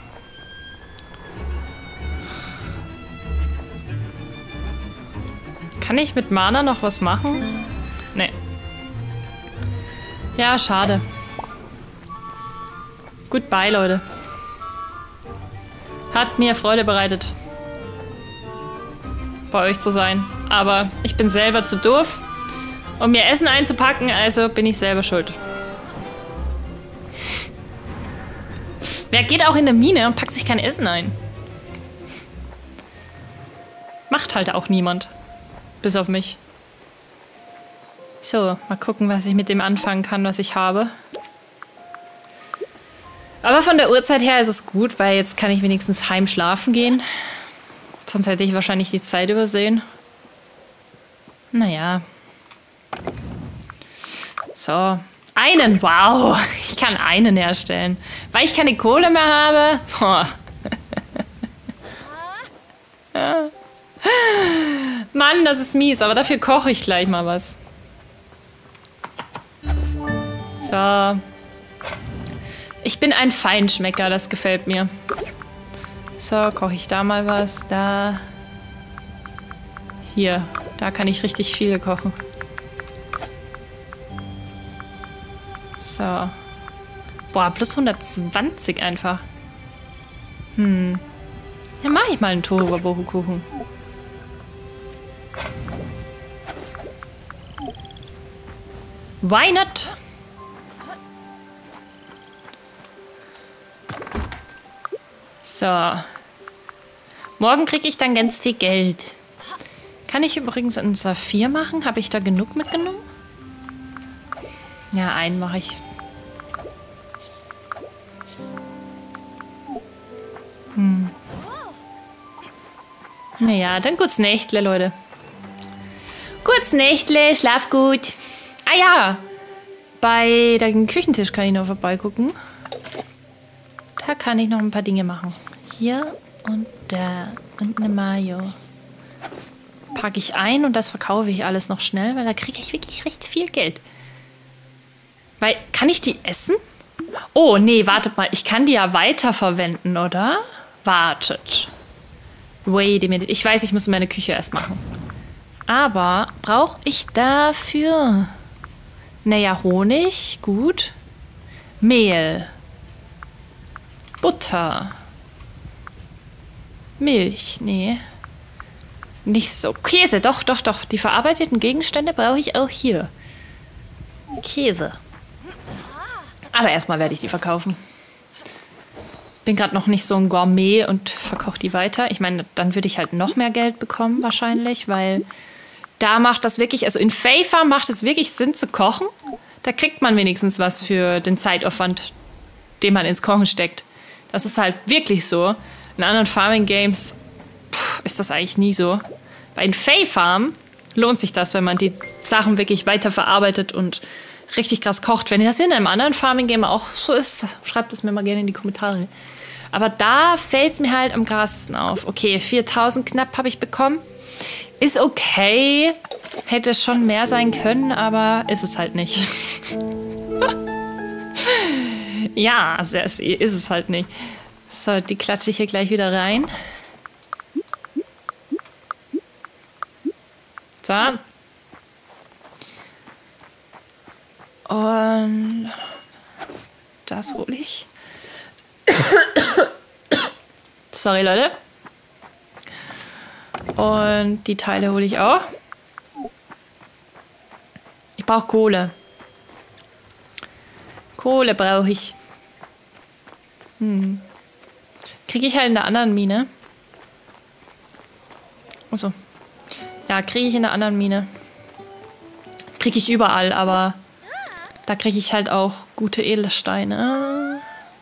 Kann ich mit Mana noch was machen? Nee. Ja, schade. Goodbye, Leute. Hat mir Freude bereitet, bei euch zu sein. Aber ich bin selber zu doof, um mir Essen einzupacken, also bin ich selber schuld. Wer geht auch in eine Mine und packt sich kein Essen ein? Macht halt auch niemand. Bis auf mich. So, mal gucken, was ich mit dem anfangen kann, was ich habe. Aber von der Uhrzeit her ist es gut, weil jetzt kann ich wenigstens heim schlafen gehen. Sonst hätte ich wahrscheinlich die Zeit übersehen. Naja. So. Einen, wow. Ich kann einen herstellen. Weil ich keine Kohle mehr habe. Oh. Mann, das ist mies, aber dafür koche ich gleich mal was. So. Ich bin ein Feinschmecker, das gefällt mir. So, koche ich da mal was. Da. Hier. Da kann ich richtig viel kochen. So. Boah, plus 120 einfach. Dann mache ich mal einen Tohuwabohu-Kuchen. Why not? So. Morgen kriege ich dann ganz viel Geld. Kann ich übrigens einen Saphir machen? Habe ich da genug mitgenommen? Ja, einen mache ich. Naja, dann gut's Nächtle, Leute. Gut's Nächtle, schlaf gut. Ah ja, bei dem Küchentisch kann ich noch vorbeigucken. Da kann ich noch ein paar Dinge machen. Hier und da und eine Mayo. Packe ich ein und das verkaufe ich alles noch schnell, weil da kriege ich wirklich recht viel Geld. Weil, kann ich die essen? Oh, nee, wartet mal. Ich kann die ja weiterverwenden, oder? Wartet. Wait a minute. Ich weiß, ich muss meine Küche erst machen. Aber brauche ich dafür... Naja, Honig, gut. Mehl. Butter. Milch, nee. Nicht so. Käse, doch. Die verarbeiteten Gegenstände brauche ich auch hier. Käse. Aber erstmal werde ich die verkaufen. Bin gerade noch nicht so ein Gourmet und verkoche die weiter. Ich meine, dann würde ich halt noch mehr Geld bekommen wahrscheinlich, weil da macht das wirklich, also in Fae Farm macht es wirklich Sinn zu kochen. Da kriegt man wenigstens was für den Zeitaufwand, den man ins Kochen steckt. Das ist halt wirklich so. In anderen Farming Games ist das eigentlich nie so. Bei den Fae Farm lohnt sich das, wenn man die Sachen wirklich weiterverarbeitet und richtig krass kocht. Wenn das in einem anderen Farming Game auch so ist, schreibt es mir mal gerne in die Kommentare. Aber da fällt es mir halt am krassesten auf. Okay, 4000 knapp habe ich bekommen. Ist okay. Hätte schon mehr sein können, aber ist es halt nicht. Ja, also ist es halt nicht. So, die klatsche ich hier gleich wieder rein. So. Und das hole ich. Sorry, Leute. Und die Teile hole ich auch. Ich brauche Kohle. Kohle brauche ich. Kriege ich halt in der anderen Mine. Achso. Ja, kriege ich in der anderen Mine. Kriege ich überall, aber da kriege ich halt auch gute Edelsteine.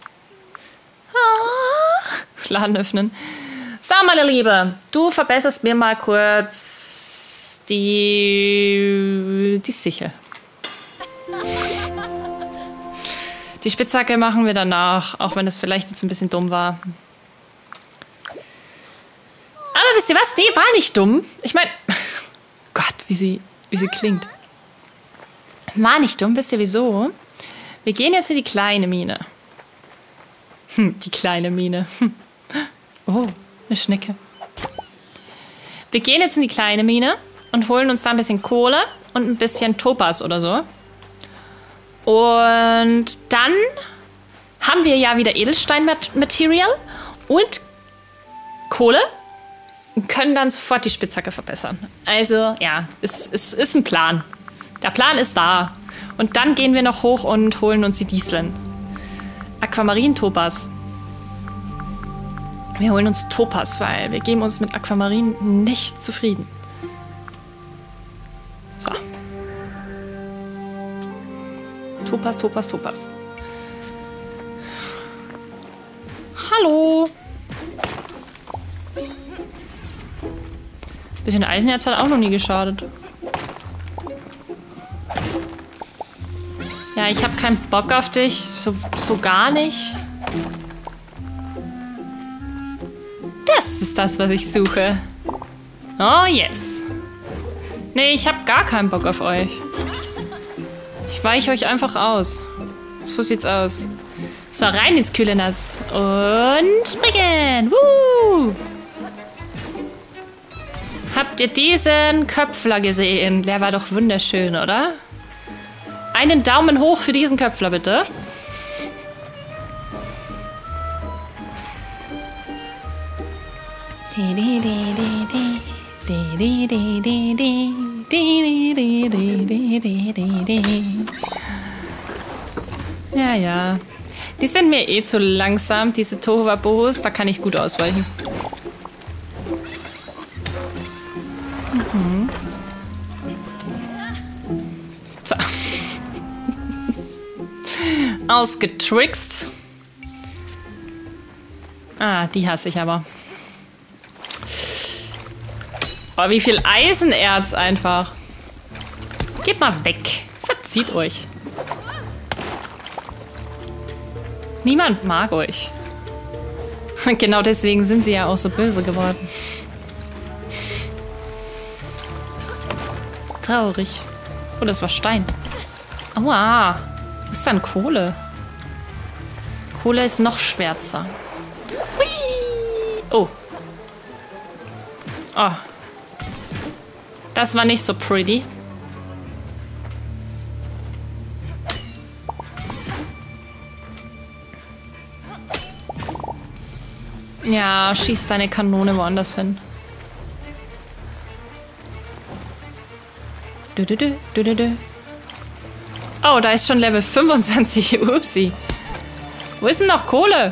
Laden öffnen. So, meine Liebe, du verbesserst mir mal kurz die Sichel. Die Spitzhacke machen wir danach, auch wenn es vielleicht jetzt ein bisschen dumm war. Aber wisst ihr was? Nee, war nicht dumm. Ich meine, Gott, wie sie klingt. War nicht dumm, wisst ihr wieso? Wir gehen jetzt in die kleine Mine. Die kleine Mine. Oh, eine Schnecke. Wir gehen jetzt in die kleine Mine und holen uns da ein bisschen Kohle und ein bisschen Topaz oder so. Und dann haben wir ja wieder Edelstein-Material und Kohle und können dann sofort die Spitzhacke verbessern. Also, ja, es ist ein Plan. Der Plan ist da. Und dann gehen wir noch hoch und holen uns die Disteln. Aquamarin-Topaz. Wir holen uns Topaz, weil wir geben uns mit Aquamarin nicht zufrieden. So. Topaz, Topaz, Topaz. Hallo. Bisschen Eisenerz hat auch noch nie geschadet. Ja, ich habe keinen Bock auf dich. So gar nicht. Das ist das, was ich suche. Oh, yes. Nee, ich habe gar keinen Bock auf euch. Ich weiche euch einfach aus. So sieht's aus. So, rein ins kühle Nass. Und springen. Woo! Habt ihr diesen Köpfler gesehen? Der war doch wunderschön, oder? Einen Daumen hoch für diesen Köpfler, bitte. Ja, ja. Die sind mir eh zu langsam, diese Tohuwabohos. Da kann ich gut ausweichen. So. Ausgetrickst. Ah, die hasse ich aber. Oh, wie viel Eisenerz einfach. Geht mal weg. Verzieht euch. Niemand mag euch. Genau deswegen sind sie ja auch so böse geworden. Traurig. Oh, das war Stein. Aua. Wo ist dann Kohle? Kohle ist noch schwärzer. Hui. Oh. Oh. Das war nicht so pretty. Ja, schieß deine Kanone woanders hin. Oh, da ist schon Level 25. Upsi. Wo ist denn noch Kohle?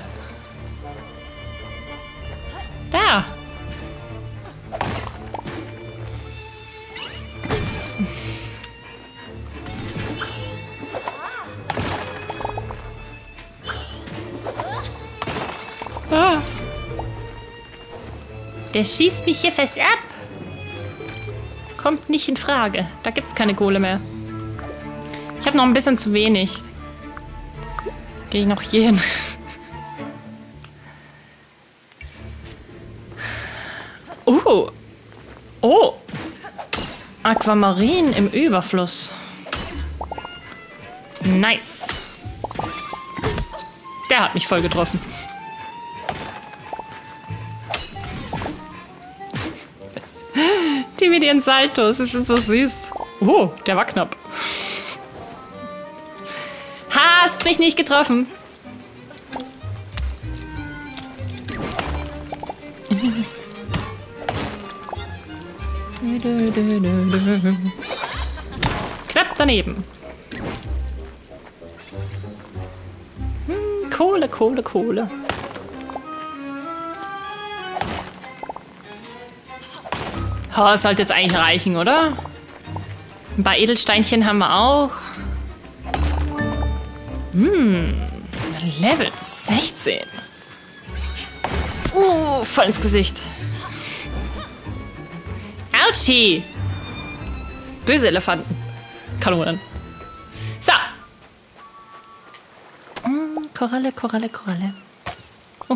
Da. Ah. Der schießt mich hier fest ab. Kommt nicht in Frage. Da gibt's keine Kohle mehr. Ich habe noch ein bisschen zu wenig. Gehe ich noch hier hin. Oh. Aquamarin im Überfluss. Nice. Der hat mich voll getroffen. Die mit ihren Saltos, die sind so süß. Oh, der war knapp. Hast mich nicht getroffen. Knapp daneben. Kohle. Oh, das sollte jetzt eigentlich reichen, oder? Ein paar Edelsteinchen haben wir auch. Level 16. Voll ins Gesicht. Autschi! Böse Elefanten. Kanonen. So. Koralle. Oh.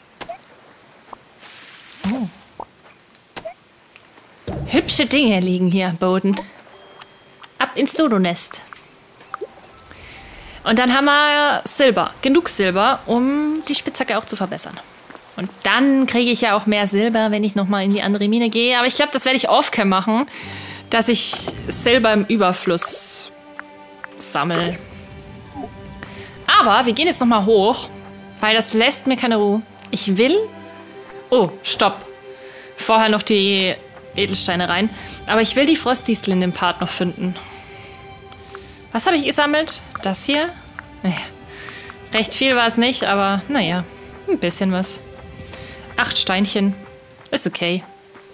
Hübsche Dinge liegen hier am Boden. Ab ins Dodo-Nest. Und dann haben wir Silber. Genug Silber, um die Spitzhacke auch zu verbessern. Und dann kriege ich ja auch mehr Silber, wenn ich nochmal in die andere Mine gehe. Aber ich glaube, das werde ich off-cam machen, dass ich Silber im Überfluss sammle. Aber wir gehen jetzt nochmal hoch, weil das lässt mir keine Ruhe. Ich will... Oh, stopp. Vorher noch die Edelsteine rein. Aber ich will die Frostdistel in dem Part noch finden. Was habe ich gesammelt? Das hier? Naja. Recht viel war es nicht, aber naja, ein bisschen was. 8 Steinchen. Ist okay.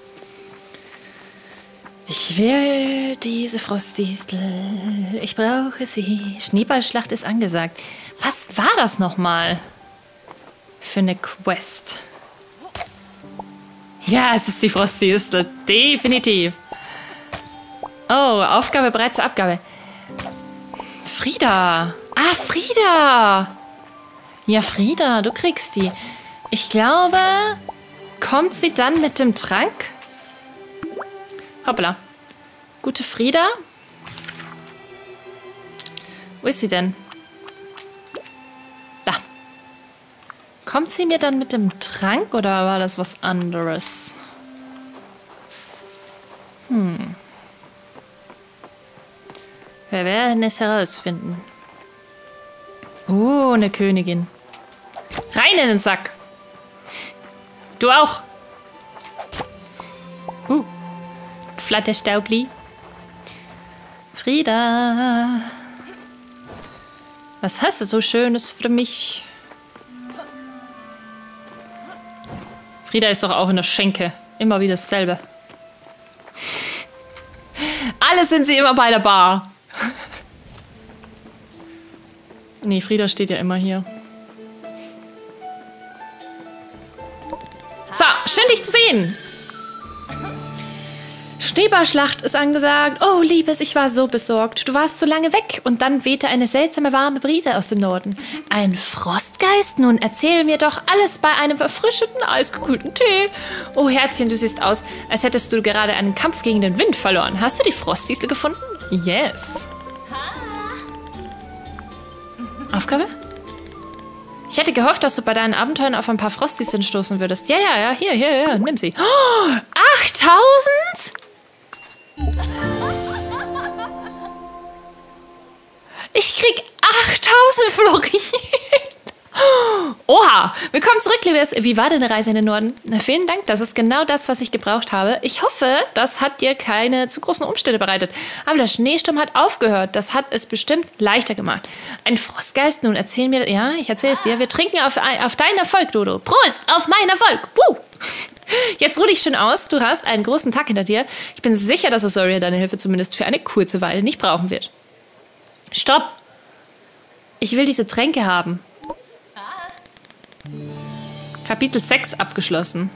Ich will diese Frostdistel. Ich brauche sie. Schneeballschlacht ist angesagt. Was war das nochmal? Für eine Quest. Ja, es ist die Frostdistel. Definitiv. Oh, Aufgabe bereit zur Abgabe. Frieda. Ah, Frieda. Ja, Frieda, du kriegst die. Ich glaube, kommt sie dann mit dem Trank? Hoppla. Gute Frieda. Wo ist sie denn? Da. Kommt sie mir dann mit dem Trank oder war das was anderes? Wir werden es herausfinden. Oh, eine Königin. Rein in den Sack. Du auch. Flatterstaubli. Frieda. Was hast du so Schönes für mich? Frieda ist doch auch in der Schenke. Immer wieder dasselbe. Alle sind sie immer bei der Bar. Nee, Frieda steht ja immer hier. So, schön dich zu sehen. Schneeballschlacht ist angesagt. Oh, Liebes, ich war so besorgt. Du warst so lange weg und dann wehte eine seltsame warme Brise aus dem Norden. Ein Frostgeist? Nun erzähl mir doch alles bei einem verfrischenden, eisgekühlten Tee. Oh, Herzchen, du siehst aus, als hättest du gerade einen Kampf gegen den Wind verloren. Hast du die Frostdistel gefunden? Yes. Aufgabe? Ich hätte gehofft, dass du bei deinen Abenteuern auf ein paar Frostdisteln stoßen würdest. Ja, hier, nimm sie. Oh, 8000? Ich krieg 8000 Florin. Oha, willkommen zurück, Liebes. Wie war deine Reise in den Norden? Na, vielen Dank, das ist genau das, was ich gebraucht habe. Ich hoffe, das hat dir keine zu großen Umstände bereitet. Aber der Schneesturm hat aufgehört. Das hat es bestimmt leichter gemacht. Ein Frostgeist, nun erzähl mir... Ja, ich erzähle es dir. Wir trinken auf deinen Erfolg, Dodo. Prost auf meinen Erfolg. Woo! Jetzt ruh dich schön aus. Du hast einen großen Tag hinter dir. Ich bin sicher, dass Asoria deine Hilfe zumindest für eine kurze Weile nicht brauchen wird. Stopp! Ich will diese Tränke haben. Kapitel 6 abgeschlossen.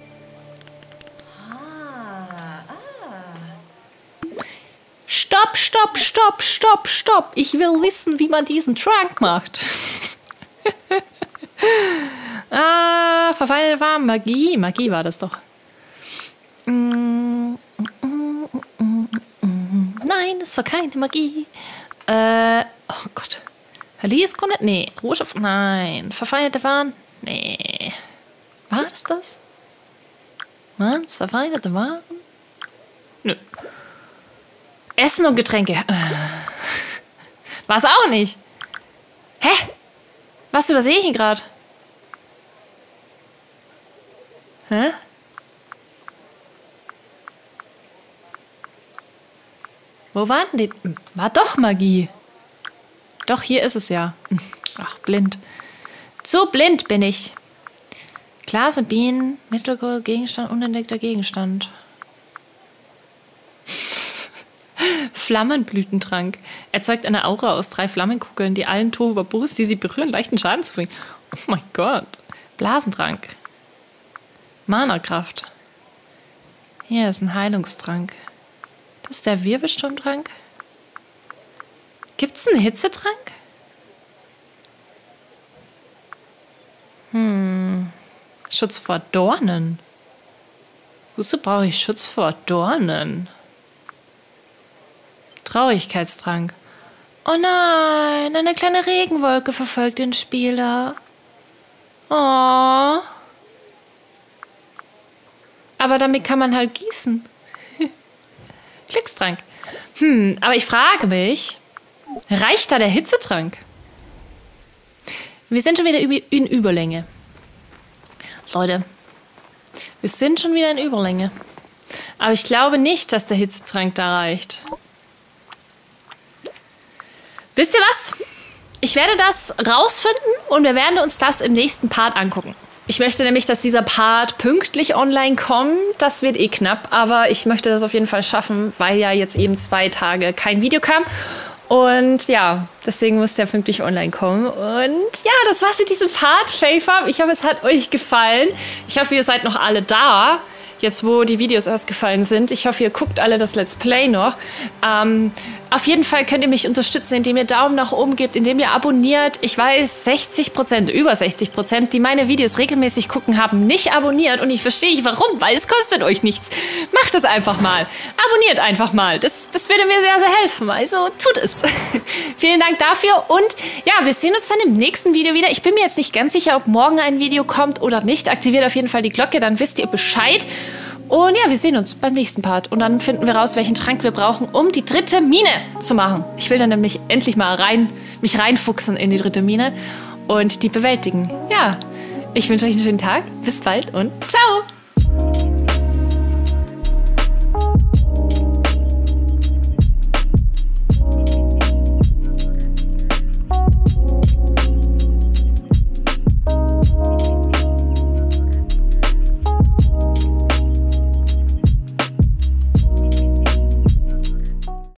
Stopp, stopp, stopp, stopp, stopp. Ich will wissen, wie man diesen Trank macht. Verfallene Farben. Magie. Magie war das doch. Nein, das war keine Magie. Oh Gott. Lieskunde? Nee. Rohstoff? Nein. Verfeinerte Waren? Nee. War das das? Waren es verfeinerte Waren? Nö. Essen und Getränke. War es auch nicht. Hä? Was übersehe ich hier gerade? Hä? Wo waren die? War doch Magie. Doch, hier ist es ja. Ach, blind. Zu blind bin ich. Glas und Bienen, mittelgroßer Gegenstand, unentdeckter Gegenstand. Flammenblütentrank. Erzeugt eine Aura aus 3 Flammenkugeln, die allen Tohuwabos, die sie berühren, leichten Schaden zu bringen. Oh mein Gott. Blasentrank. Mana-Kraft. Hier ist ein Heilungstrank. Das ist der Wirbelsturmtrank. Gibt's einen Hitzetrank? Schutz vor Dornen. Wozu brauche ich Schutz vor Dornen? Traurigkeitstrank. Oh nein, eine kleine Regenwolke verfolgt den Spieler. Oh. Aber damit kann man halt gießen. Glückstrank. Aber ich frage mich, reicht da der Hitzetrank? Wir sind schon wieder in Überlänge. Leute, wir sind schon wieder in Überlänge. Aber ich glaube nicht, dass der Hitzetrank da reicht. Wisst ihr was? Ich werde das rausfinden und wir werden uns das im nächsten Part angucken. Ich möchte nämlich, dass dieser Part pünktlich online kommt. Das wird eh knapp, aber ich möchte das auf jeden Fall schaffen, weil ja jetzt eben 2 Tage kein Video kam. Und ja, deswegen muss der pünktlich online kommen. Und ja, das war's mit diesem Part, Faefarm. Ich hoffe, es hat euch gefallen. Ich hoffe, ihr seid noch alle da, jetzt wo die Videos ausgefallen sind. Ich hoffe, ihr guckt alle das Let's Play noch. Auf jeden Fall könnt ihr mich unterstützen, indem ihr Daumen nach oben gebt, indem ihr abonniert. Ich weiß, 60%, über 60%, die meine Videos regelmäßig gucken, haben nicht abonniert. Und ich verstehe nicht, warum, weil es kostet euch nichts. Macht es einfach mal. Abonniert einfach mal. Das würde mir sehr, sehr helfen. Also tut es. Vielen Dank dafür. Und ja, wir sehen uns dann im nächsten Video wieder. Ich bin mir jetzt nicht ganz sicher, ob morgen ein Video kommt oder nicht. Aktiviert auf jeden Fall die Glocke, dann wisst ihr Bescheid. Und ja, wir sehen uns beim nächsten Part. Und dann finden wir raus, welchen Trank wir brauchen, um die 3. Mine zu machen. Ich will dann nämlich endlich mal mich reinfuchsen in die 3. Mine und die bewältigen. Ja, ich wünsche euch einen schönen Tag. Bis bald und ciao!